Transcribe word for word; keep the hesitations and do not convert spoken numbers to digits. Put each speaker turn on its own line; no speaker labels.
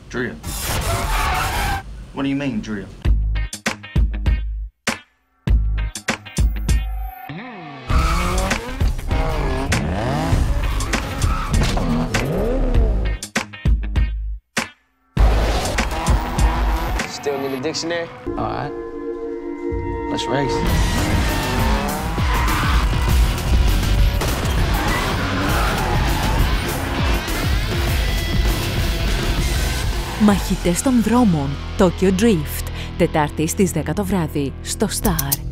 Drift. What do you mean, drift?
Still need a dictionary?
All right. Let's race.
Μαχητές των δρόμων, Tokyo Drift, Τετάρτη στις δέκα το βράδυ, στο Star.